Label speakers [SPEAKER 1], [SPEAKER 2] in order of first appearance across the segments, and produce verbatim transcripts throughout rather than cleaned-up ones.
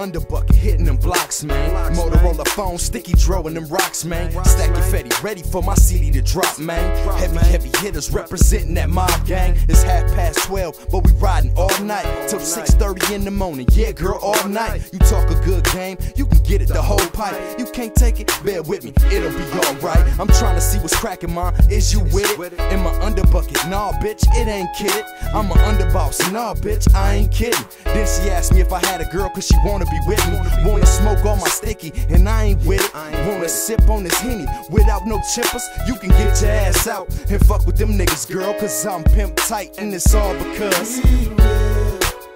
[SPEAKER 1] underbucket, hitting them blocks, man. Motorola phone, sticky dro and them rocks, man. Stack your fetty, ready for my C D to drop, man. Heavy, heavy hitters representing that mob gang. It's half past twelve, but we riding all night till six thirty in the morning. Yeah, girl, all night. You talk a good game, you can get it the whole pipe. You can't take it, bear with me, it'll be alright. I'm trying to see what's cracking, ma. Is you with it? In my underbucket, nah, bitch, it ain't kidded. I'm an underboss, nah, bitch, I ain't kidding. Then she asked me if I had a girl, cause she wanna be with me. Wanna smoke on my sticky, and I ain't with it. Wanna sip on this Henny without no chippers? You can get your ass out and fuck with them niggas, girl, cause I'm pimp tight, and it's all because
[SPEAKER 2] we real.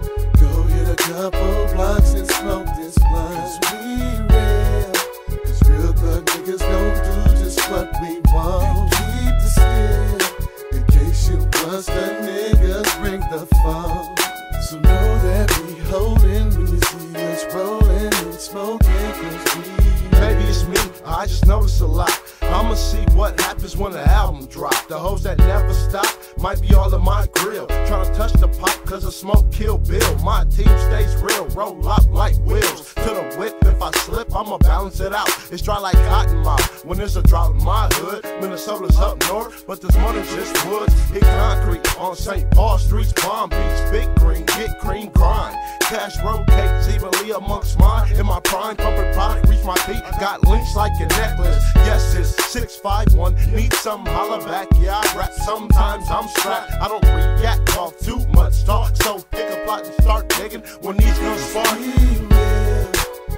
[SPEAKER 2] Go hit a couple blocks and smoke this blunt. We real, cause real thug niggas don't do just what we want. Keep the skill, in case you bust the niggas bring the fall. So know that we holding when you see us rolling and smoking, cause we
[SPEAKER 3] maybe it's me, I just notice a lot. I'ma see what happens when the album drop. The hoes that never stop might be all in my grill. Tryna touch the pipe cause the smoke kill Bill. My team stays real, roll up like wheels. To the whip, if I slip, I'ma balance it out. It's dry like cotton mouth when there's a drought in my hood. Minnesota's up north, but there's more than just woods. Hit concrete on Saint Paul streets, Palm Beach, Big Green, get cream, grind. Cash rotates evenly amongst mine. In my prime, pumping product, reach my peak. Got links like a necklace. Yes, it's six five one. Need some holla back. Yeah, I rap. Sometimes I'm strapped. I don't react, talk too much talk. So pick a plot and start digging when these guns spark.
[SPEAKER 2] We real.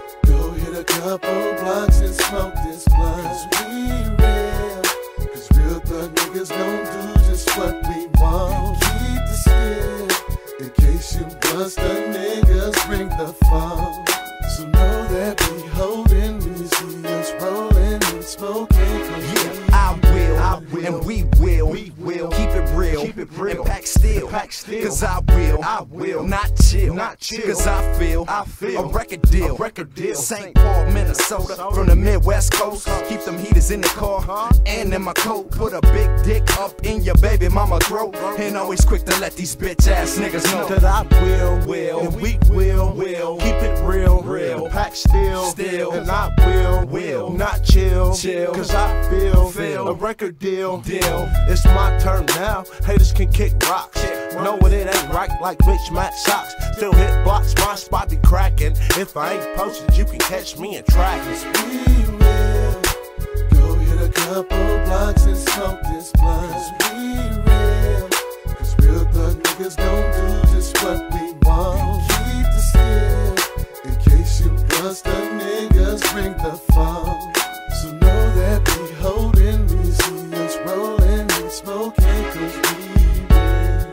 [SPEAKER 2] Go hit a couple blocks and smoke this blunt. We real, cause real thug niggas don't do just what we want. Keep the skill, in case you bust the niggas bring the fall. So know that we holding when you see us rolling and smoking.
[SPEAKER 1] yeah, I will, I will, and we will, we will keep it real, keep it real, and pack still, pack still, cause I will, I will, not chill, not chill, cause I feel, I feel a record deal, a record deal. Saint Paul, Minnesota, from the Midwest coast. Keep them heaters in the car and in my coat. Put a big dick up in your baby mama throat, and always quick to let these bitch ass niggas know
[SPEAKER 3] that I will, will, and we will, will keep it real, real, pack still, still, and I will, will, not chill, chill, cause I feel, feel a record deal, deal. It's my turn now. Haters can kick rocks. Know what it ain't right like Rich Matt socks. Still hit blocks, my spot be cracking. If I ain't posted, you can catch me in tracks.
[SPEAKER 2] We real. Go hit a couple blocks and smoke this blunt. We real, cause real thug niggas don't do just what we want. Keep the skill, in case you bust the niggas bring the fall. So know that we holding when you see us rolling and smoking, cause we real.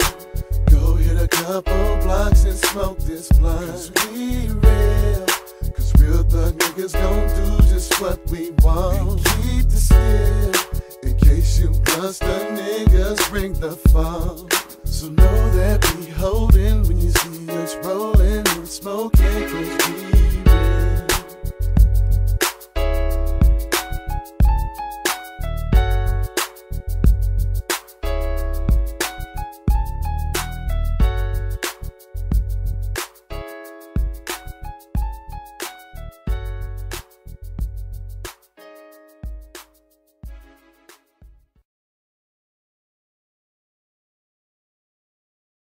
[SPEAKER 2] Go hit a couple blocks and smoke this blunt. We real, cause real thug niggas don't do just what we want. Keep the skill, in case you bust the niggas bring the fall. So know that we holding when you see us rolling and smoking, cause we